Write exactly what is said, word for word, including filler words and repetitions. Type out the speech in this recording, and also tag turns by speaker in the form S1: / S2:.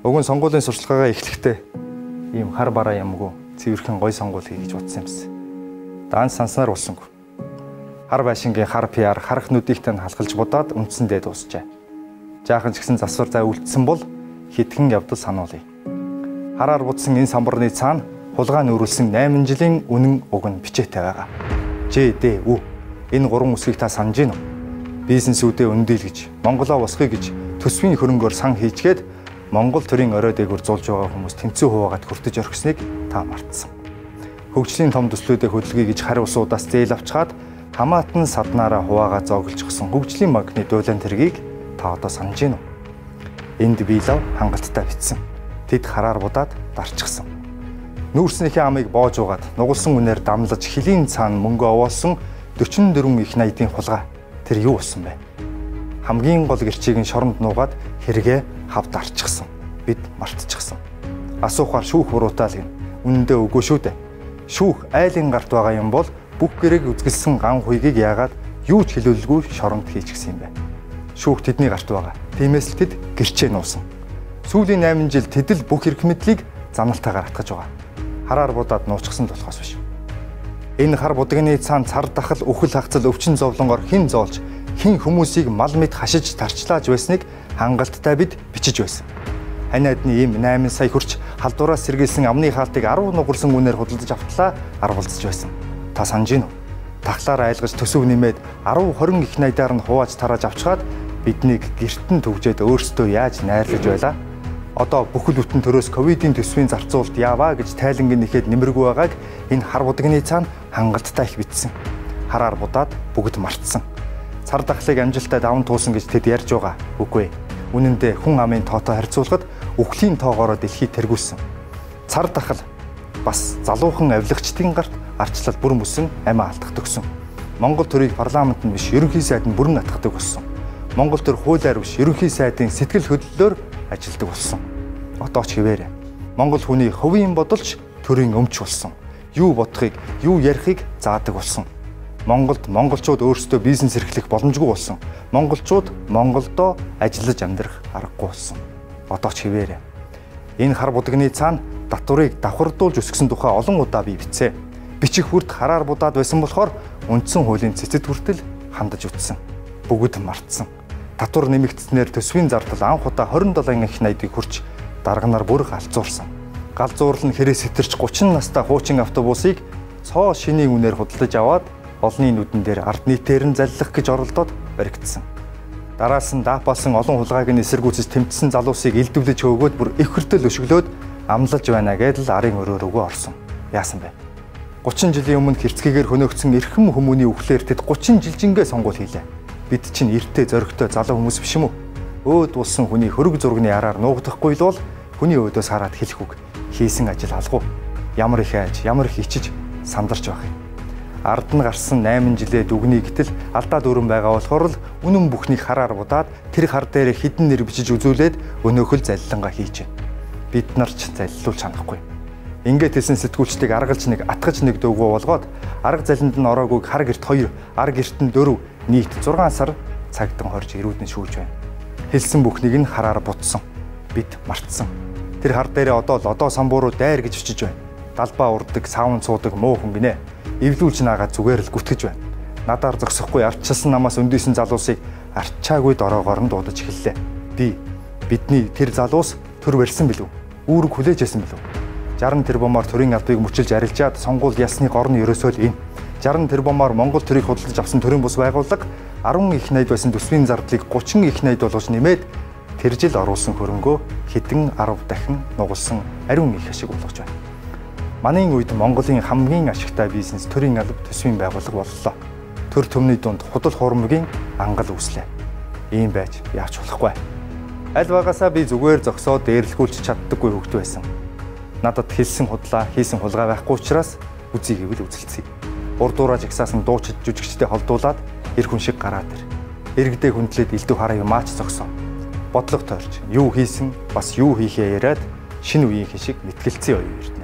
S1: Уг нь сонгуулийн сурчлагаа эхлэхдээ ийм хар бараа юмгүй цэвэрхэн гой сонгуул хий гэж бодсон юмсэн. Даанч санснаар болсонгүй. Хар байшингийн хар пиар харах нүдийгтэй халахлж будаад үндсэндээ дуусчээ. Жаахан ч гэсэн засвар зай үлдсэн бол хитгэн явдал сануулъя. Хараар будсан энэ самбарны цаана хулгай нүүрүүлсэн найман жилийн үнэн уг нь бичээтэй байгаа. Жэ дэ үу. Энэ гурван үсгийг та санаж гин үү? Бизнесүүдээ өндийлгэж, Монголоо босгоё гэж төсвийн хөрөнгөөр сан хийчгээд Монгол төрийн орой дээгүүр зулж байгаа хүмүүс тэмцүү хуваагаад хүртэж орхисныг та мартсан. Хөгжлийн том төслүүдэд хөдөлгөе гэж хариу усудаас зээл авчгаад хамаатан саднаараа хуваагаа зооглож гсэн хөгжлийн банкны дуулан тэргийг та одоо санаж гин үү? Энд биелав хангалттай битсэн. Тэд хараар будаад дарчихсан. Нүүрснийхээ амыг боож угаад нугалсан үнээр дамлаж хилийн цаана мөнгө овоолсон дөрвөн дөрвөн их найдын хулгай. Тэр юу болсон бэ? Хамгийн гол гэрчийг нь шоронд нуугаад хэрэгээ хавд арчихсан. Бид мартчихсан. Асуухаар шүүх буруутаал гин. Үнэндээ үгүй шүү дээ. Шүүх айлын гарт байгаа юм бол бүх гэрээг үзгэлсэн ган хуйгийг яагаад юу ч хэлүүлгүй шоронд хийчихсэн юм бэ? Шүүх тэдний гарт байгаа. Тиймээс л тэд гэрчээ нуусан. Сүүлийн найман жил тэдэл бүх эрх мэдлийг заналтайгаар атгаж байгаа. Хараар будаад нуучсан болохоос биш. Энэ хар будагны цаана цар дахал үхэл хагцал өвчин зовлонгоор хэн зоолж хэн хүмүүсийг мал мэд хашиж тарчлааж байсныг хангалттай бид бичиж байсан. Ханиадны ийм найман сая хүрч халдвараас сэргийлсэн амны хаалтыг арав нугарсан үнээр худалдаж автлаа арвалцж байсан. Та санаж гин үү? Тахлаар айлгаж төсөв нэмээд арав хорин их найдаар нь хувааж тарааж авчгаад биднийг гэртэн төвжээд өөрсдөө яаж найрлаж байлаа? Одоо бүхэл бүтэн төрөөс ковидын төсвийн зарцуулалт яваа гэж тайлангийн нэхэд нэмэргүй байгааг энэ хар будагны цаана хангалттай их бичсэн. Хараар будаад бүгд мартсан. Цар дахлыг амжилттай даван туусан гэж тэд ярьж байгаа. Үгүй. Үнэн дээр хүн амын тоотой харьцуулахад үхлийн тоогоороо дэлхий тэргүүлсэн. Цар дахал бас залуухан авилгачдын гарт арчлал бүр мөсөн амиа алдах төгсөн. Монгол төрийг парламент нь биш ерөнхий сайд нь бүрэн атгадаг болсон. Монгол төр хуулиар биш ерөнхий сайдын сэтгэл хөдлөлөөр ажилдаг болсон. Одоо ч хэвээрээ. Монгол хүний хувийн бодолч төрийн өмч болсон. Юу бодохыг, юу ярихыг заадаг болсон. Монголд монголчууд өөрсдөө бизнес эрхлэх боломжгүй болсон. Монголчууд Монголдоо ажиллаж амьдрах аргагүй болсон. Одоо ч хэвээрээ. Энэ хар будагны цаана татварыг давхардуулж өсгсөн тухай олон удаа би бичсэн. Бичих хүрд хараар будаад байсан болохоор үндсэн хуулийн цэцэд хүртэл хандаж үтсэн. Бүгд мартсан. Татвар нэмэгдснээр төсвийн зардал анх удаа хорин долоон их найдыг хүрч дарганаар бүр галзуурсан. Галзуурлал нь хэрэг сэтэрч гучин настай хуучин автобусыг цоо шинийн үнээр худалдаж аваад олонний нүдэн дээр ард нийтээр нь заллах гэж оролдоод баригдсан. Дараас нь даапалсан олон хулгайг нь эсэргүүцэж тэмцсэн залуусыг элдвлэж хөөгөөд бүр их хүртэл өшөглөөд амлаж байна гэдэл арын өрөөр өгөө орсон. Яасан бэ? гучин жилийн өмнө хэрцгийгээр хөнөөгдсөн эрхэм хүмүүний үхлээр тэд гучин жилжингээ сонгуул хийлээ. Бид чинь эртээ зоригтой залуу хүмүүс биш юм уу? Өөд болсон хүний хөрөг зургийн араар нуугдахгүй л бол хүний өөдөөс хараад хэлэх үг хийсэн ажил алгуу. Ямар их айж, ямар их ичиж сандарч байх юм. Ард нь гарсан найман жилээ дүгний гэтэл алдаа дүүрэн байгаа болохоор л үнэн бүхнийг хараар будаад тэр хар дээр хідэн нэр бичиж үзүүлээд өнөөхөл заллангаа хийж байна. Бид нар ч заллуулж чанахгүй. Ингээд хэлсэн сэтгүүлчдийг аргалж нэг атгаж нэг дөвгөө болгоод арга залинд нь ороагүй хар герт хоёр, ар герт нь дөрөв нийт зургаан сар цагтан хорж ирүүдэн шүүж байна. Хэлсэн бүхнийг нь хараар бутсан. Бид мартсан. Тэр хар дээрээ одоо л одоо самбууруу дайр гэж бичиж байна. Далбаа урддаг, саун цуудаг муу хүн гинэ. Эвлүүлж наагаад зүгээр л гүтгэж байна. Надаар зогсохгүй арчилсан намаас өндийсэн залуусыг арчаагүй дороогоор нь дуудаж эхэллээ. Би бидний тэр залуус төр барьсан билүү? Үүрэг хүлээж яасан билүү? жаран тэрбумаар төрийн албыг мөчилж арилжаад сонгуул ялсны гор нь ерөөсөө л энэ. жаран тэрбумаар Монгол төрийг худалдаж авсан төрийн бус байгууллага арван их найд байсан төсвийн зардлыг гучин их найд болгож нэмээд тэр жил оруулсан хөрөнгөө хэдэн арав дахин нугалсан ариун их ашиг болгож байна. Манын үед Монголын хамгийн ашигтай бизнес төрийн алба төсвийн байгууллага боллоо. Төр төмний дунд худал хуурмгийн ангал үүслээ. Ийм байж яач болохгүй. Аль багасаа би зүгээр зогсоод дээрлгүүлж чаддаггүй хөвгт байсан. Надад хэлсэн худлаа, хийсэн хулгай байхгүй учраас үзье гэвэл үзэлцээ. Урдуураа жагсаасан дуучид жүжигчтэй холдуулаад эр хүн шиг гараад ир. Иргэдээ хүндлээд элдв хараа юмаач зогсоо. Бодлого тойрч юу хийсэн, бас юу хийхээ яриад шинэ үеийн хишиг мэтгэлцээ оюу эрдэнэ.